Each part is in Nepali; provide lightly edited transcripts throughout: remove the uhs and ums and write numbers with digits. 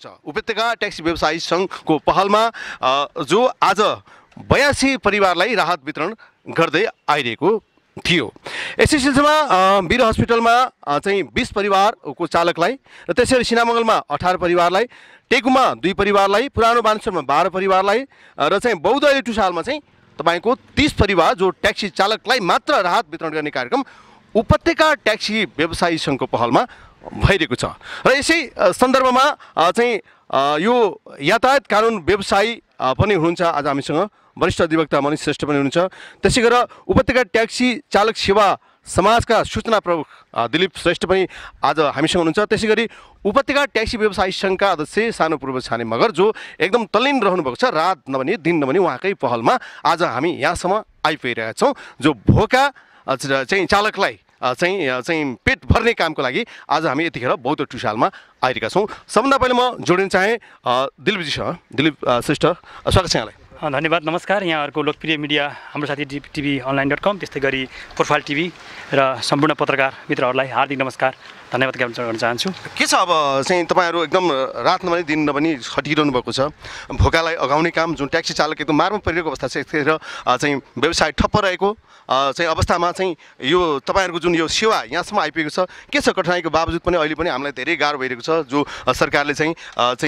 छ। उपत्यका ट्याक्सी व्यवसायी सङ्घको पहलमा जो आज 82 परिवारलाई राहत वितरण गर्दै आइरहेको थियो। यसै सिलसिलामा वीर हस्पिटलमा चाहिँ 20 परिवारको चालकलाई र त्यसरी सिनामङ्गलमा 18 परिवारलाई, टेकुमा 2 परिवारलाई, पुरानो बानेश्वरमा 12 परिवारलाई र चाहिँ बौद्ध अहिले टुसालमा चाहिँ तपाईँको 30 परिवार जो ट्याक्सी चालकलाई मात्र राहत वितरण गर्ने कार्यक्रम उपत्यका ट्याक्सी व्यवसायी सङ्घको पहलमा भइरहेको छ। र यसै सन्दर्भमा चाहिँ यो यातायात कानुन व्यवसायी पनि हुनुहुन्छ आज हामीसँग वरिष्ठ अधिवक्ता मनिष श्रेष्ठ पनि हुनुहुन्छ। त्यसै गरेर उपत्यका ट्याक्सी चालक सेवा समाजका सूचना प्रमुख दिलीप श्रेष्ठ पनि आज हामीसँग हुनुहुन्छ। त्यसै गरी उपत्यका ट्याक्सी व्यवसायी सङ्घका अध्यक्ष सानो पूर्व छाने मगर जो एकदम तल्लीन रहनुभएको छ, रात नभनी दिन नभनी उहाँकै पहलमा आज हामी यहाँसम्म आइपुगिरहेका छौँ। जो भोका चाहिँ चालकलाई चाहिँ पेट भर्ने कामको लागि आज हामी यतिखेर बौद्ध टुसालमा आइरहेका छौँ। सबभन्दा पहिले म जोडिन चाहेँ दिलीपजीसँग। दिलीप श्रेष्ठ, स्वागत छ यहाँलाई। धन्यवाद, नमस्कार। यहाँहरूको लोकप्रिय मिडिया हाम्रो साथी tvonline.com, त्यस्तै गरी प्रोफाइल टिभी र सम्पूर्ण पत्रकार मित्रहरूलाई हार्दिक नमस्कार, धन्यवाद ज्ञापन गर्न चाहन्छु। के छ अब चाहिँ तपाईँहरू एकदम रात नभनी दिन नभनी खटिरहनु भएको छ, भोकालाई अगाउने काम, जुन ट्याक्सी चालक एकदम मारमा परिरहेको अवस्था छ, यतिखेर चाहिँ व्यवसाय ठप्प रहेको चाहिँ अवस्थामा चाहिँ यो तपाईँहरूको जुन यो सेवा यहाँसम्म आइपुगेको छ, के छ कठिनाइको बावजुद पनि अहिले पनि हामीलाई धेरै गाह्रो भइरहेको छ। जो सरकारले चाहिँ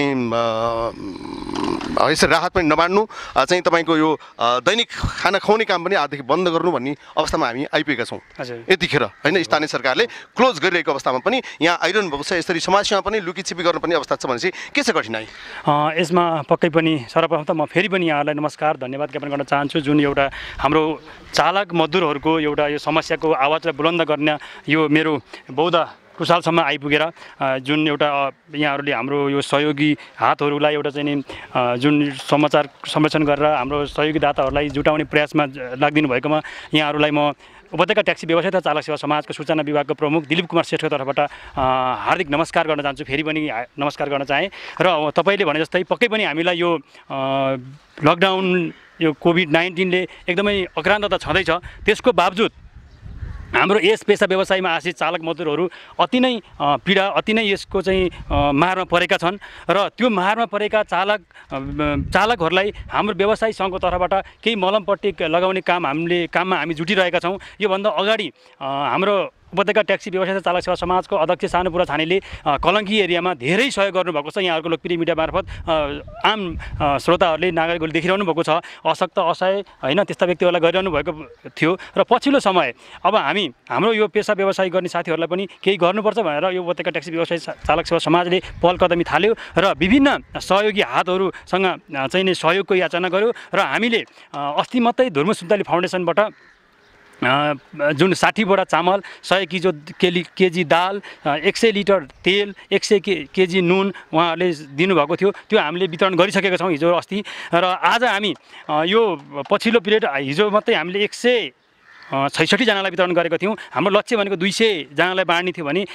यसरी राहत पनि नबाँड्नु, चाहिँ तपाईँको यो दैनिक खाना खुवाउने काम पनि आजदेखि बन्द गर्नु भन्ने अवस्थामा हामी आइपुगेका छौँ यतिखेर, होइन? स्थानीय सरकारले क्लोज गरिरहेको अवस्थामा पनि यहाँ आइरहनु भएको छ। यसरी समाजसेवा पनि लुकीछिपी गर्नुपर्ने अवस्था छ भनेपछि के छ कठिनाइ? यसमा पक्कै पनि सर्वप्रथम त म फेरि पनि यहाँहरूलाई नमस्कार, धन्यवाद ज्ञापन गर्न चाहन्छु। जुन एउटा हाम्रो चालक मजदुरहरूको एउटा यो समस्याको आवाजलाई बुलन्द गर्न यो मेरो बौद्ध टुसालसम्म आइपुगेर जुन एउटा यहाँहरूले हाम्रो यो सहयोगी हातहरूलाई एउटा चाहिँ नि जुन समाचार संरक्षण गरेर हाम्रो सहयोगी दाताहरूलाई जुटाउने प्रयासमा लाग्दिनु भएकोमा यहाँहरूलाई म उपत्यका ट्याक्सी व्यवसाय तथा चालक सेवा समाजको सूचना विभागको प्रमुख दिलीप कुमार श्रेष्ठको तर्फबाट हार्दिक नमस्कार गर्न चाहन्छु। फेरि पनि नमस्कार गर्न चाहेँ। र तपाईँले भने जस्तै पक्कै पनि हामीलाई यो लकडाउन, यो कोभिड-19ले एकदमै अक्रान्तता छँदैछ, त्यसको बावजुद हाम्रो यस पेसा व्यवसायमा आश्रित चालक मजदुरहरू अति नै पीडा, अति नै यसको चाहिँ मारमा परेका छन्। र त्यो मारमा परेका चालकहरूलाई हाम्रो व्यवसायी सङ्घको तर्फबाट केही मलमपट्टि लगाउने काममा हामी जुटिरहेका छौँ। योभन्दा अगाडि हाम्रो उपत्यका ट्याक्सी व्यवसाय चालक सेवा समाजको अध्यक्ष सानो पूर्व छानेले कलङ्की एरियामा धेरै सहयोग गर्नुभएको छ। यहाँहरूको लोकप्रिय मिडिया मार्फत आम श्रोताहरूले नागरिकहरूले देखिरहनु भएको छ। अशक्त असहाय होइन त्यस्ता व्यक्तिहरूलाई गरिरहनु भएको थियो। र पछिल्लो समय अब हाम्रो यो पेसा व्यवसाय गर्ने साथीहरूलाई पनि केही गर्नुपर्छ भनेर यो उपत्यका ट्याक्सी व्यवसाय चालक सेवा समाजले पहल कदमी थाल्यो र विभिन्न सहयोगी हातहरूसँग चाहिँ नै सहयोगको याचना गर्यो। र हामीले अस्ति मात्रै धुर्म सुन्ताली फाउन्डेसनबाट जुन 60 बोरा चामल, 100 केजी दाल, 100 लिटर तेल, 100 केजी नुन उहाँहरूले दिनुभएको थियो। त्यो हामीले वितरण गरिसकेका छौँ हिजो अस्ति। र आज हामी यो पछिल्लो पिरियड हिजो मात्रै हामीले 166 जनालाई वितरण गरेको थियौँ। हाम्रो लक्ष्य भनेको 200 जनालाई बाँड्ने थियो भने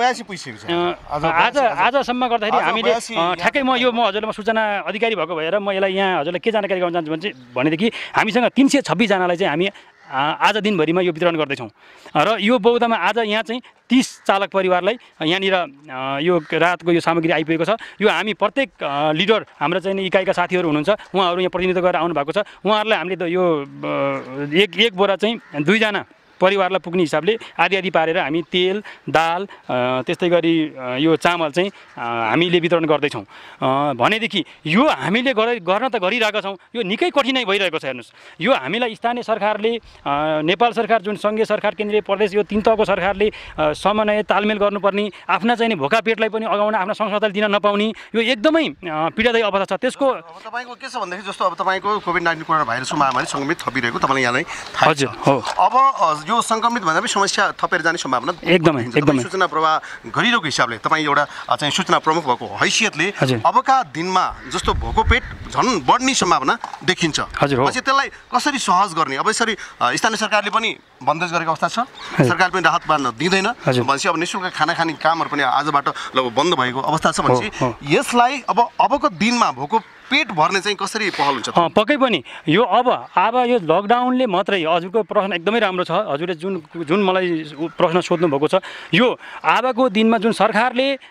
आजसम्म गर्दाखेरि हामीले ठ्याक्कै म हजुरलाई सूचना अधिकारी भएको भएर म यसलाई यहाँ हजुरलाई के जानकारी गराउन चाहन्छु भनेदेखि हामीसँग 326 जनालाई चाहिँ हामी आज दिनभरिमा यो वितरण गर्दैछौँ। र यो बौद्धमा आज यहाँ चाहिँ 30 चालक परिवारलाई यहाँनिर यो रातको यो सामग्री आइपुगेको छ। यो हामी प्रत्येक लिडर हाम्रो चाहिँ इकाइका साथीहरू हुनुहुन्छ, उहाँहरू यहाँ प्रतिनिधित्व गरेर आउनु भएको छ। उहाँहरूलाई हामीले यो एक बोरा चाहिँ 2 जना परिवारलाई पुग्ने हिसाबले आदि पारेर हामी तेल, दाल, त्यस्तै गरी यो चामल चाहिँ हामीले वितरण गर्दैछौँ। भनेदेखि यो हामीले गर्न त गरिरहेका छौँ, यो निकै कठिनाइ भइरहेको छ। हेर्नुहोस्, यो हामीलाई स्थानीय सरकारले, नेपाल सरकार जुन सङ्घीय सरकार, केन्द्रीय प्रदेश, यो 3 तहको सरकारले समन्वय तालमेल गर्नुपर्ने, आफ्ना चाहिँ भोका पेटलाई पनि अगाउन, आफ्ना संस्थालाई दिन नपाउने, यो एकदमै पीडादायी अवस्था छ। त्यसको तपाईँको के छ भनेदेखि जस्तो अब तपाईँको कोभिड-19 कोरोना भाइरसको महामारी सङ्क्रमित थपिरहेको तपाईँलाई यहाँ नै थाहा छ। अब यो सङ्क्रमित भन्दा पनि समस्या थपेर जाने सम्भावना एकदमै सूचना प्रवाह गरिरहेको हिसाबले तपाईँ एउटा चाहिँ सूचना प्रमुख भएको हैसियतले अबका दिनमा जस्तो भोको पेट झन् बढ्ने सम्भावना देखिन्छ। पछि त्यसलाई कसरी सहज गर्ने? अब यसरी स्थानीय सरकारले पनि बन्देज गरेको अवस्था छ, सरकारले पनि राहत बाँड्न दिँदैन भनेपछि अब निःशुल्क खाना खाने कामहरू पनि आजबाट लगभग बन्द भएको अवस्था छ भनेपछि यसलाई अबको दिनमा भोको पेट भर्ने चाहिँ कसरी पहल हुन्छ? पक्कै पनि यो अब यो लकडाउनले मात्रै, हजुरको प्रश्न एकदमै राम्रो छ। हजुरले जुन मलाई प्रश्न सोध्नु भएको छ, यो अबको दिनमा जुन सरकारले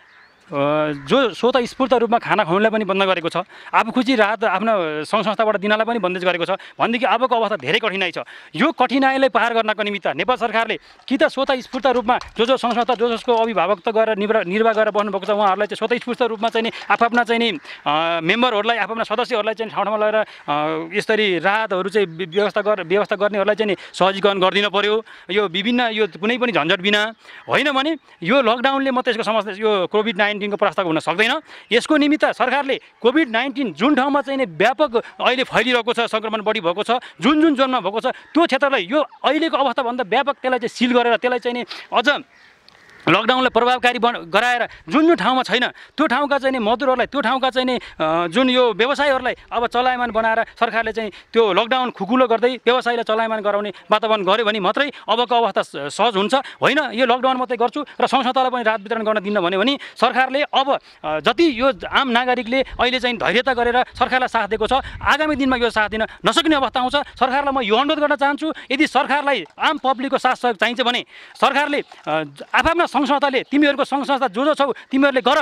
जो स्वतस्फूर्त रूपमा खाना खुवाउनलाई पनि बन्द गरेको छ, आफू खुसी राहत आफ्नो सङ्घ संस्थाबाट दिनलाई पनि बन्देज गरेको छ भनेदेखि अबको अवस्था धेरै कठिनाइ छ। यो कठिनाइलाई पार गर्नको निमित्त नेपाल सरकारले कि त स्वतस्फूर्त रूपमा जो सङ्घ संस्था जसको अभिभावक गरेर निर्वाह गरेर बस्नुभएको छ उहाँहरूलाई चाहिँ स्वतस्फूर्त रूपमा चाहिँ आफ्ना चाहिँ मेम्बरहरूलाई आफ्ना सदस्यहरूलाई चाहिँ ठाउँ ठाउँमा लगेर यसरी राहतहरू चाहिँ व्यवस्था गर्नेहरूलाई चाहिँ सहजीकरण गरिदिनु पर्यो। यो विभिन्न यो कुनै पनि झन्झट बिना होइन भने यो लकडाउनले मात्रै यसको समस्या यो कोभिड-19 को प्रस्ताव हुन सक्दैन। यसको निमित्त सरकारले कोभिड-19 जुन ठाउँमा चाहिँ व्यापक अहिले फैलिरहेको छ, सङ्क्रमण बढी भएको छ, जुन जोनमा भएको छ त्यो क्षेत्रलाई यो अहिलेको अवस्थाभन्दा व्यापक त्यसलाई चाहिँ सिल गरेर त्यसलाई चाहिँ अझ लकडाउनलाई प्रभावकारी गराएर जुन ठाउँमा छैन त्यो ठाउँका चाहिँ मजदुरहरूलाई त्यो ठाउँका चाहिँ जुन यो व्यवसायहरूलाई अब चलायमान बनाएर सरकारले चाहिँ त्यो लकडाउन खुकुलो गर्दै व्यवसायलाई चलायमान गराउने वातावरण गर्यो भने मात्रै अबको अवस्था सहज हुन्छ। होइन यो लकडाउन मात्रै गर्छु र संस्थालाई पनि राहत वितरण गर्न दिन्न भन्यो भने सरकारले अब जति यो आम नागरिकले अहिले चाहिँ धैर्यता गरेर सरकारलाई साथ दिएको छ आगामी दिनमा यो साथ दिन नसक्ने अवस्था आउँछ। सरकारलाई म यो अनुरोध गर्न चाहन्छु, यदि सरकारलाई आम पब्लिकको साथ सहयोग चाहिन्छ भने सरकारले आफ्ना सङ्घ संस्थाले तिमीहरूको सङ्घ संस्था जो छौ तिमीहरूले गर।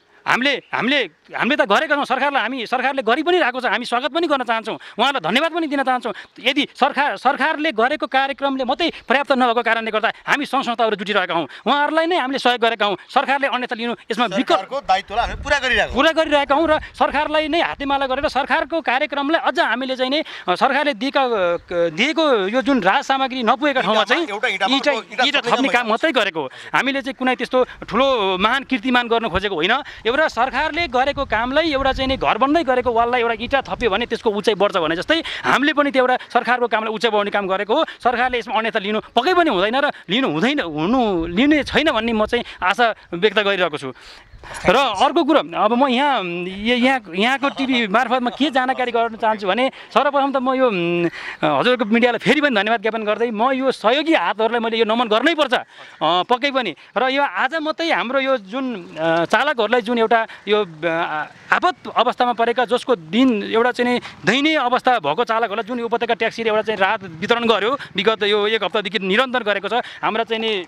हामीले त गरेका छौँ, सरकारले गरि पनि रहेको छ, हामी स्वागत पनि गर्न चाहन्छौँ, उहाँलाई धन्यवाद पनि दिन चाहन्छौँ। यदि सरकारले गरेको कार्यक्रमले मात्रै पर्याप्त नभएको कारणले गर्दा हामी सङ्घ संस्थाहरू जुटिरहेका हौँ, उहाँहरूलाई नै हामीले सहयोग गरेका हौँ। सरकारले अन्यथा लिनु यसमा सरकारको दायित्वलाई हामी पुरा गरिरहेका हौँ र सरकारलाई नै हातेमाला गरेर सरकारको कार्यक्रमलाई अझ हामीले चाहिँ नै सरकारले दिएको यो जुन राहत सामग्री नपुगेका ठाउँमा चाहिँ इँटा थप्ने काम मात्रै गरेको हो। हामीले चाहिँ कुनै त्यस्तो ठुलो महान कीर्तिमान गर्न खोजेको होइन। एउटा सरकारले गरेको कामलाई एउटा चाहिँ नि घर बन्दै गरेको वाललाई एउटा इँटा थप्यो भने त्यसको उचाइ बढ्छ भने जस्तै हामीले पनि त्यो एउटा सरकारको कामलाई उचाइ बढाउने काम गरेको हो। सरकारले यसमा अन्यथा लिनु पक्कै पनि हुँदैन र लिने छैन भन्ने म चाहिँ आशा व्यक्त गरिरहेको छु। र अर्को कुरो अब म यहाँको टिभी मार्फत म के जानकारी गर्न चाहन्छु भने सर्वप्रथम त म यो हजुरको मिडियालाई फेरि पनि धन्यवाद ज्ञापन गर्दै म यो सहयोगी हातहरूलाई मैले यो नमन गर्नै पर्छ पक्कै पनि। र यो आज मात्रै हाम्रो यो जुन चालकहरूलाई जुन एउटा यो आपत अवस्थामा परेका जसको दिन एउटा चाहिँ दयनीय अवस्था भएको चालकहरूलाई जुन उपत्यका ट्याक्सीले एउटा चाहिँ राहत वितरण गर्यो विगत यो एक हप्तादेखि निरन्तर गरेको छ। हाम्रा चाहिँ नि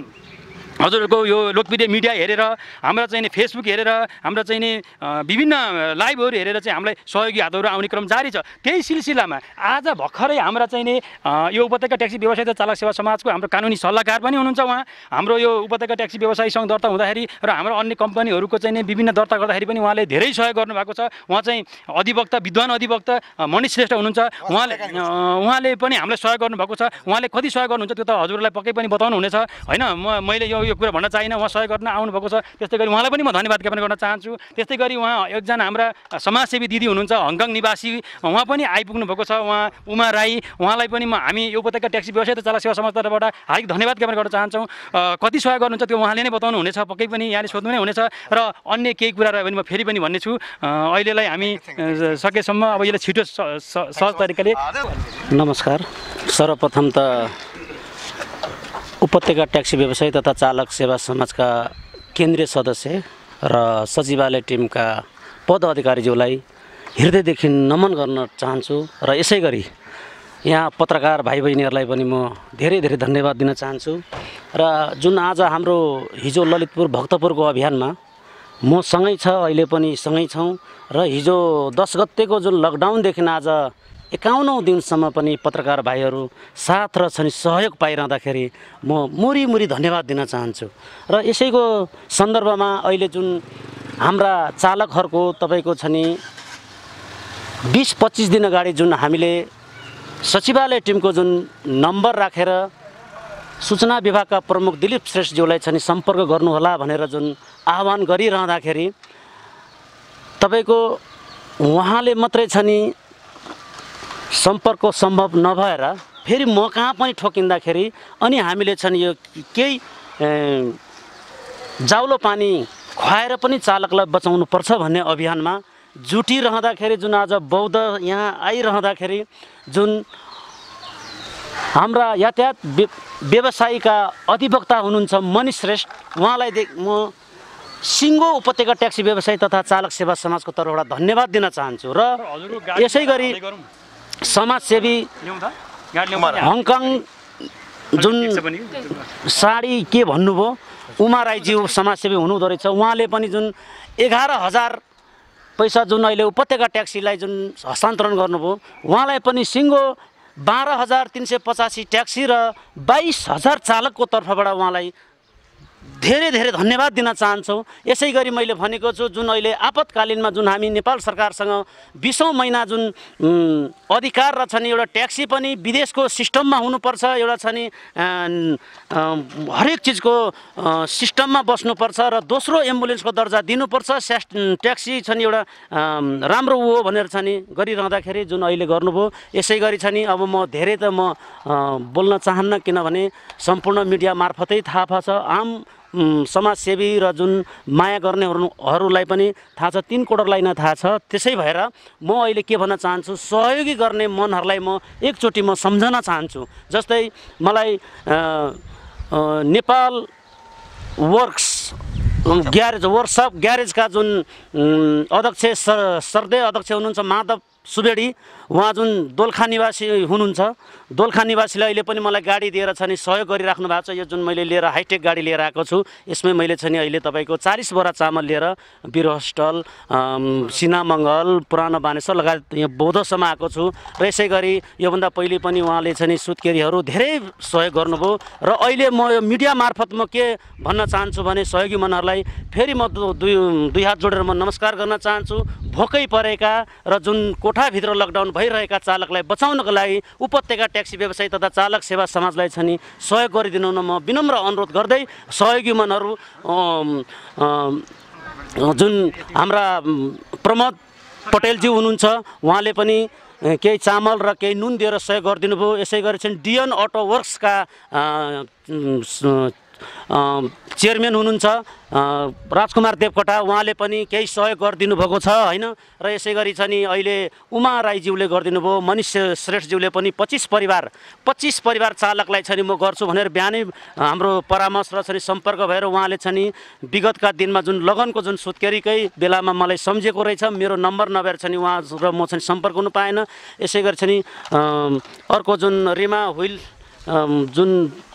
हजुरको यो लोकप्रिय मिडिया हेरेर हाम्रा चाहिँ फेसबुक हेरेर हाम्रा चाहिँ नि विभिन्न लाइभहरू हेरेर चाहिँ हामीलाई सहयोगी हातहरू आउने क्रम जारी छ। त्यही सिलसिलामा आज भर्खरै हाम्रा चाहिँ नि यो उपत्यका ट्याक्सी व्यवसाय तथा चालक सेवा समाजको हाम्रो कानुनी सल्लाहकार पनि हुनुहुन्छ उहाँ। हाम्रो यो उपत्यका ट्याक्सी व्यवसायी सङ्घ दर्ता हुँदाखेरि र हाम्रो अन्य कम्पनीहरूको चाहिँ नि विभिन्न दर्ता गर्दाखेरि पनि उहाँले धेरै सहयोग गर्नुभएको छ। उहाँ चाहिँ अधिवक्ता विद्वान अधिवक्ता मनिष श्रेष्ठ हुनुहुन्छ, उहाँले पनि हामीलाई सहयोग गर्नुभएको छ। उहाँले कति सहयोग गर्नुहुन्छ त्यो त हजुरलाई पक्कै पनि बताउनु हुनेछ होइन। मैले यो कुरा भन्न चाहिनँ, उहाँ सहयोग गर्न आउनुभएको छ। त्यस्तै गरी उहाँलाई पनि म धन्यवाद ज्ञापन गर्न चाहन्छु। त्यस्तै गरी उहाँ एकजना हाम्रा समाजसेवी दिदी हुनुहुन्छ हङकङ निवासी, उहाँ पनि आइपुग्नु भएको छ, उहाँ उमा राई, उहाँलाई पनि हामी यो उपत्यका ट्याक्सी व्यवसाय तथा चालक सेवा समाज तर्फबाट हार्दिक धन्यवाद ज्ञापन गर्न चाहन्छौँ। कति सहयोग गर्नुहुन्छ त्यो उहाँले नै बताउनु हुनेछ, पक्कै पनि यहाँले सोध्नु नै हुनेछ। र अन्य केही कुरा रह्यो भने म फेरि पनि भन्नेछु। अहिलेलाई हामी सकेसम्म अब यसलाई छिटो सहज तरिकाले। नमस्कार। सर्वप्रथम त उपत्यका ट्याक्सी व्यवसाय तथा चालक सेवा समाजका केन्द्रीय सदस्य र सचिवालय टिमका पद अधिकारीज्यूलाई हृदयदेखि नमन गर्न चाहन्छु। र यसै गरी यहाँ पत्रकार भाइ बहिनीहरूलाई पनि म धेरै धेरै धन्यवाद दिन चाहन्छु। र जुन आज हाम्रो हिजो ललितपुर भक्तपुरको अभियानमा म सँगै छ, अहिले पनि सँगै छौँ। र हिजो 10 गतेको जुन लकडाउनदेखि आज 51औं दिनसम्म पनि पत्रकार भाइहरू साथ र छन् सहयोग पाइरहँदाखेरि म मुरी धन्यवाद दिन चाहन्छु। र यसैको सन्दर्भमा अहिले जुन हाम्रा चालकहरूको तपाईँको छ नि 20-25 दिन अगाडि जुन हामीले सचिवालय टिमको जुन नम्बर राखेर सूचना विभागका प्रमुख दिलीप श्रेष्ठज्यूलाई छ नि सम्पर्क गर्नुहोला भनेर जुन आह्वान गरिरहँदाखेरि तपाईँको उहाँले मात्रै छ नि सम्पर्क सम्भव नभएर फेरि म कहाँ पनि ठोकिँदाखेरि अनि हामीले छन् यो केही जाउलो पानी खुवाएर पनि चालकलाई बचाउनु पर्छ भन्ने अभियानमा जुटिरहँदाखेरि जुन आज बौद्ध यहाँ आइरहँदाखेरि जुन हाम्रा यातायात व्यवसायीका अधिवक्ता हुनुहुन्छ मनिष श्रेष्ठ, उहाँलाई म सिङ्गो उपत्यका ट्याक्सी व्यवसाय तथा चालक सेवा समाजको तर्फबाट धन्यवाद दिन चाहन्छु। र यसै गरी समाजसेवी हङकङ जुन साडी के भन्नुभयो उमा राईज्यू समाजसेवी हुनुहुँदो रहेछ। उहाँले पनि जुन 11,000 पैसा जुन अहिले उपत्यका ट्याक्सीलाई जुन हस्तान्तरण गर्नुभयो, उहाँलाई पनि सिङ्गो 12,385 ट्याक्सी र 22,000 चालकको तर्फबाट उहाँलाई धेरै धेरै धन्यवाद दिन चाहन्छौँ। यसै गरी मैले भनेको छु, जुन अहिले आपतकालीनमा जुन हामी नेपाल सरकारसँग 20औं महिना जुन अधिकार र छ नि, एउटा ट्याक्सी पनि विदेशको सिस्टममा हुनुपर्छ, एउटा छ नि हरेक चिजको सिस्टममा बस्नुपर्छ र दोस्रो एम्बुलेन्सको दर्जा दिनुपर्छ, ट्याक्सी छ नि एउटा राम्रो हो भनेर छ नि गरिरहँदाखेरि जुन अहिले गर्नुभयो। यसै गरी छ नि अब म धेरै त म बोल्न चाहन्न, किनभने सम्पूर्ण मिडिया मार्फतै थाहा पाछ, आम समाजसेवी र जुन माया गर्नेहरूलाई पनि थाहा छ, 3 करोडलाई नै थाहा छ। त्यसै भएर म अहिले के भन्न चाहन्छु, सहयोगी गर्ने मनहरूलाई म एकचोटि म सम्झन चाहन्छु। जस्तै मलाई नेपाल वर्क्स ग्यारेजका जुन अध्यक्ष सर्दै अध्यक्ष हुनुहुन्छ माधव सुवेडी, उहाँ जुन दोलखा निवासी हुनुहुन्छ, दोलखा निवासीले अहिले पनि मलाई गाडी दिएर छ नि सहयोग गरिराख्नु भएको छ। यो जुन मैले लिएर हाइटेक गाडी लिएर आएको छु, यसमै मैले छ नि अहिले तपाईँको 40 बोरा चामल लिएर वीर होस्टल, सिनामङ्गल, पुरानो बानेश्वर लगायत यहाँ बौद्धसम्म आएको छु। र यसै गरी योभन्दा पहिले पनि उहाँले छ नि सुत्केरीहरू धेरै सहयोग गर्नुभयो। र अहिले म यो मिडिया मार्फत म के भन्न चाहन्छु भने सहयोगी मनहरूलाई फेरि म दुई हात जोडेर म नमस्कार गर्न चाहन्छु। भोकै परेका र जुन कोठाभित्र लकडाउन भइरहेका चालकलाई बचाउनको लागि उपत्यका ट्याक्सी व्यवसायी तथा चालक सेवा समाजलाई छ नि सहयोग गरिदिनु म विनम्र अनुरोध गर्दै, सहयोगी मनहरू जुन हाम्रा प्रमोद पटेलजी हुनुहुन्छ, उहाँले पनि केही चामल र केही नुन दिएर सहयोग गरिदिनु भयो। यसै गरी चाहिँ डिएन अटो वर्क्सका चेयरम्यान हुनुहुन्छ राजकुमार देवकोटा, उहाँले पनि केही सहयोग गरिदिनु भएको छ होइन। र यसै गरी छ नि अहिले उमा राईज्यूले गरिदिनु भयो, मनिष श्रेष्ठज्यूले पनि 25 परिवार चालकलाई छ नि म गर्छु भनेर बिहानै हाम्रो परामर्श र छ नि सम्पर्क भएर उहाँले छ नि विगतका दिनमा जुन लगनको जुन सुत्केरीकै बेलामा मलाई सम्झेको रहेछ, मेरो नम्बर नभएर छ नि उहाँ र म चाहिँ सम्पर्क हुनु पाएन। यसै गरी छ नि अर्को जुन रिमा हुइल जुन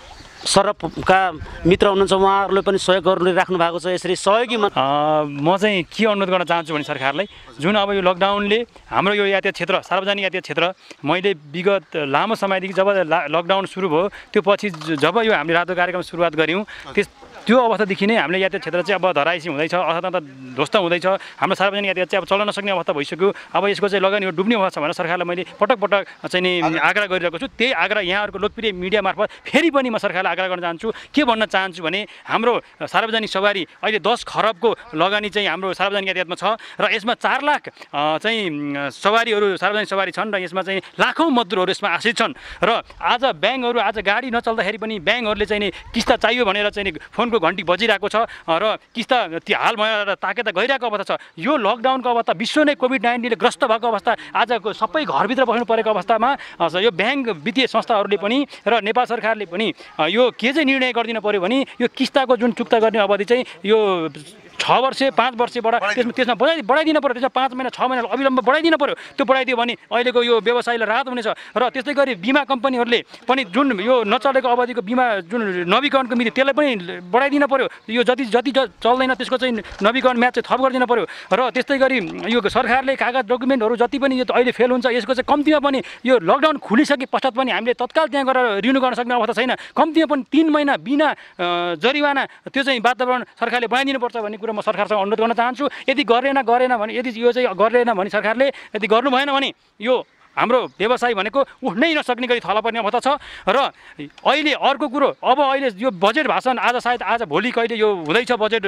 सरपका मित्र हुनुहुन्छ, उहाँहरूले पनि सहयोग गरिराख्नु भएको छ। यसरी सहयोगी म चाहिँ के अनुरोध गर्न चाहन्छु भने सरकारलाई, जुन अब यो लकडाउनले हाम्रो यो यातायात क्षेत्र, सार्वजनिक यातायात क्षेत्र, मैले विगत लामो समयदेखि जब लकडाउन सुरु भयो त्यो पछि जब यो हामीले रातो कार्यक्रम सुरुवात गऱ्यौँ, त्यो अवस्थादेखि नै हामीले यातायात क्षेत्र चाहिँ अब धराइसी हुँदैछ, अर्थतन्त्र ध्वस्त हुँदैछ, हाम्रो सार्वजनिक यातायात चाहिँ अब चल्न नसक्ने अवस्था भइसक्यो। अब यसको चाहिँ लगानी डुब्ने अवस्था छ भनेर सरकारलाई मैले पटक चाहिँ नि आग्रह गरिरहेको छु। त्यही आग्रह यहाँहरूको लोकप्रिय मिडिया मार्फत फेरि पनि म सरकारलाई आग्रह गर्न चाहन्छु। के भन्न चाहन्छु भने हाम्रो सार्वजनिक सवारी अहिले 10 खरबको लगानी चाहिँ हाम्रो सार्वजनिक यातायातमा छ र यसमा 4 लाख चाहिँ सवारीहरू सार्वजनिक सवारी छन् र यसमा चाहिँ लाखौँ मजदुरहरू यसमा आश्रित छन्। र आज ब्याङ्कहरू आज गाडी नचल्दाखेरि पनि ब्याङ्कहरूले चाहिँ नि किस्ता चाहियो भनेर चाहिँ नि फोनको घन्टी बजिरहेको छ र किस्ता त्यो हाल भएर ताकेता गइरहेको अवस्था छ। यो लकडाउनको अवस्था, विश्व नै कोभिड-19ले ग्रस्त भएको अवस्था, आजको सबै घरभित्र बस्नु परेको अवस्थामा यो ब्याङ्क वित्तीय संस्थाहरूले पनि र नेपाल सरकारले पनि यो के चाहिँ निर्णय गरिदिनु पर्यो भने यो किस्ताको जुन चुक्ता गर्ने अवधि चाहिँ यो 6 वर्ष 5 वर्षबाट त्यसमा बढाइदिनु पर्यो। त्यसमा 5 महिना 6 महिना अविलम्ब बढाइदिनु पर्यो। त्यो बढाइदियो भने अहिलेको यो व्यवसायलाई राहत हुनेछ। र त्यस्तै गरी बिमा कम्पनीहरूले पनि जुन यो नचलेको अवधिको बिमा जुन नवीकरणको मिति त्यसलाई पनि बढाइदिनु पर्यो। यो जति चल्दैन त्यसको चाहिँ नवीकरण म्याच चाहिँ थप गरिदिनु पर्यो। र त्यस्तै गरी यो सरकारले कागज डकुमेन्टहरू जति पनि यो अहिले फेल हुन्छ, यसको चाहिँ कम्तीमा पनि यो लकडाउन खुलिसके पश्चात पनि हामीले तत्काल त्यहाँ गएर रिन्यू गर्न सक्ने अवस्था छैन। कम्तीमा पनि 3 महिना बिना जरिवाना त्यो चाहिँ वातावरण सरकारले बनाइदिनुपर्छ भन्ने म सरकारसँग अनुरोध गर्न चाहन्छु। यदि गरेन भने, यदि यो चाहिँ गरेन भने सरकारले यदि गर्नु भएन भने यो हाम्रो व्यवसाय भनेको उठ्नै नसक्ने गरी थला पर्ने अवस्था छ। र अहिले अर्को कुरो, अब अहिले यो बजेट भाषण आज भोलि कहिले यो हुँदैछ, बजेट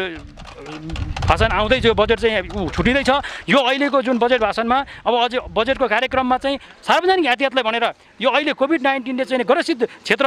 भाषण आउँदैछ, यो बजेट चाहिँ छुटिँदैछ। यो अहिलेको जुन बजेट भाषणमा अब अझै बजेटको कार्यक्रममा चाहिँ सार्वजनिक यातायातलाई भनेर यो अहिले कोभिड-19ले चाहिँ ग्रसित क्षेत्र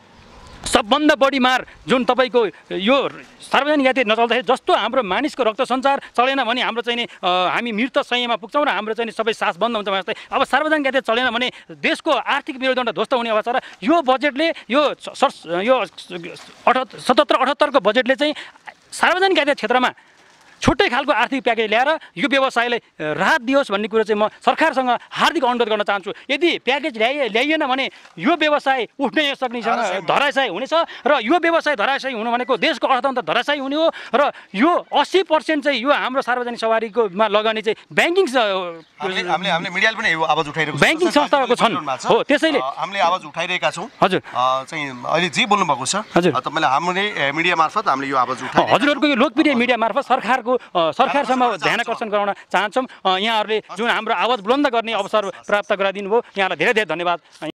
सबभन्दा बढी मार जुन तपाईँको यो सार्वजनिक यातायात नचल्दाखेरि जस्तो हाम्रो मानिसको रक्त सञ्चार चलेन भने हाम्रो चाहिँ नि हामी मृत शय्यामा पुग्छौँ र हाम्रो चाहिँ सबै सास बन्द हुन्छ जस्तै अब सार्वजनिक यातायात चलेन भने देशको आर्थिक मेरुदण्ड ध्वस्त हुने अवस्था। र यो बजेटले यो 77-78 को बजेटले चाहिँ सार्वजनिक यातायात क्षेत्रमा छुट्टै खालको आर्थिक प्याकेज ल्याएर यो व्यवसायलाई राहत दियोस् भन्ने कुरो चाहिँ म सरकारसँग हार्दिक अनुरोध गर्न चाहन्छु। यदि प्याकेज ल्याइएन भने यो व्यवसाय उठ्नै सक्नेसँग धराशायी हुनेछ र यो व्यवसाय धराशायी हुनु भनेको देशको अर्थतन्त्र धराशायी हुने हो र यो 80% चाहिँ यो हाम्रो सार्वजनिक सवारीकोमा लगानी चाहिँ ब्याङ्किङ हामीले मिडियाले पनि यो आवाज उठाइरहेको छ, ब्याङ्किङ संस्थाको छन् हो, त्यसैले हामीले आवाज उठाइरहेका छौँ। हजुर चाहिँ अहिले जे बोल्नु भएको छ हजुर तपाईँले हामीले मिडिया मार्फत हामीले यो आवाज उठाइ हजुरहरूको यो लोकप्रिय मिडिया मार्फत सरकारसम्म ध्यान आकर्षण गराउन चाहन्छौँ। यहाँहरूले जुन हाम्रो आवाज बुलन्द गर्ने अवसर प्राप्त गराइदिनु भयो, यहाँलाई धेरै धेरै धन्यवाद।